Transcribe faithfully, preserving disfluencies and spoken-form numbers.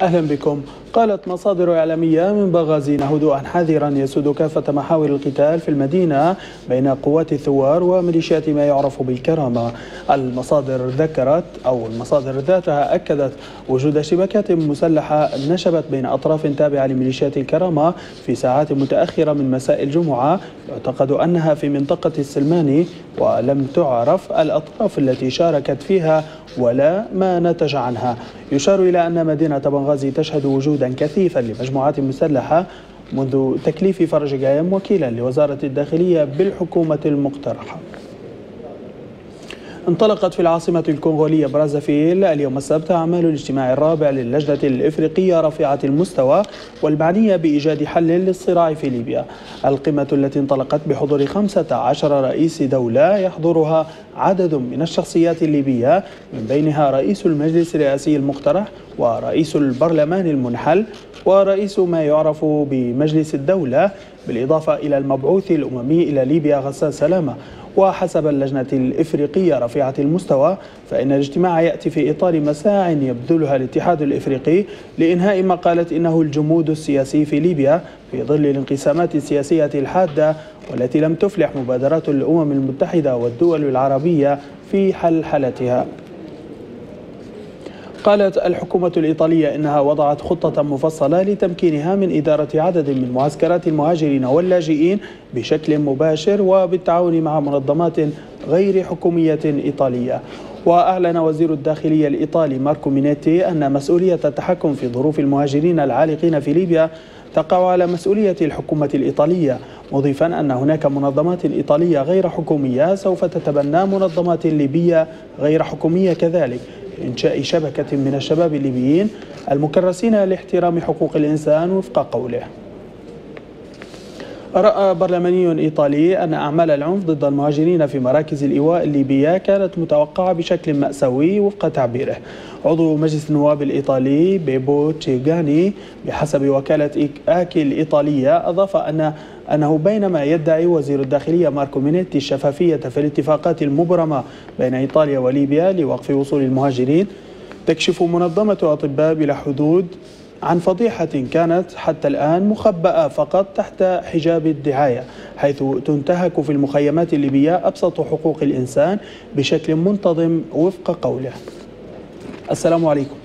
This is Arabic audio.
أهلا بكم. قالت مصادر إعلامية من بنغازي هدوءا حذرا يسود كافة محاور القتال في المدينة بين قوات الثوار وميليشيات ما يعرف بالكرامة. المصادر ذكرت أو المصادر ذاتها أكدت وجود شبكات مسلحة نشبت بين أطراف تابعة لميليشيات الكرامة في ساعات متأخرة من مساء الجمعة، يعتقد أنها في منطقة السلماني، ولم تعرف الأطراف التي شاركت فيها ولا ما نتج عنها. يشار إلى أن مدينة بنغازي تشهد وجودا كثيفا لمجموعات مسلحة منذ تكليف فرج قايم وكيلا لوزارة الداخلية بالحكومة المقترحة. انطلقت في العاصمة الكونغولية برازافيل اليوم السبت أعمال الاجتماع الرابع للجنة الإفريقية رفيعة المستوى والمعنية بإيجاد حل للصراع في ليبيا. القمة التي انطلقت بحضور خمسة عشر رئيس دولة يحضرها عدد من الشخصيات الليبية، من بينها رئيس المجلس الرئاسي المقترح ورئيس البرلمان المنحل ورئيس ما يعرف بمجلس الدولة، بالإضافة إلى المبعوث الأممي إلى ليبيا غسان سلامة. وحسب اللجنة الإفريقية رفيعة المستوى فإن الاجتماع يأتي في إطار مساع يبذلها الاتحاد الإفريقي لإنهاء ما قالت إنه الجمود السياسي في ليبيا في ظل الانقسامات السياسية الحادة والتي لم تفلح مبادرات الأمم المتحدة والدول العربية في حلحلتها. قالت الحكومة الإيطالية إنها وضعت خطة مفصلة لتمكينها من إدارة عدد من معسكرات المهاجرين واللاجئين بشكل مباشر وبالتعاون مع منظمات غير حكومية إيطالية. وأعلن وزير الداخلية الإيطالي ماركو مينيتي أن مسؤولية التحكم في ظروف المهاجرين العالقين في ليبيا تقع على مسؤولية الحكومة الإيطالية، مضيفا أن هناك منظمات إيطالية غير حكومية سوف تتبنى منظمات ليبية غير حكومية كذلك إنشاء شبكة من الشباب الليبيين المكرسين لاحترام حقوق الإنسان وفق قوله. رأى برلماني إيطالي أن أعمال العنف ضد المهاجرين في مراكز الإيواء الليبية كانت متوقعة بشكل مأساوي وفق تعبيره. عضو مجلس النواب الإيطالي بيبو تشيغاني بحسب وكالة آكي الإيطالية أضاف أن أنه بينما يدعي وزير الداخلية ماركو مينيتي الشفافية في الاتفاقات المبرمة بين إيطاليا وليبيا لوقف وصول المهاجرين، تكشف منظمة أطباء بلا حدود عن فضيحة كانت حتى الآن مخبأة فقط تحت حجاب الدعاية، حيث تنتهك في المخيمات الليبية أبسط حقوق الإنسان بشكل منتظم وفق قوله. السلام عليكم.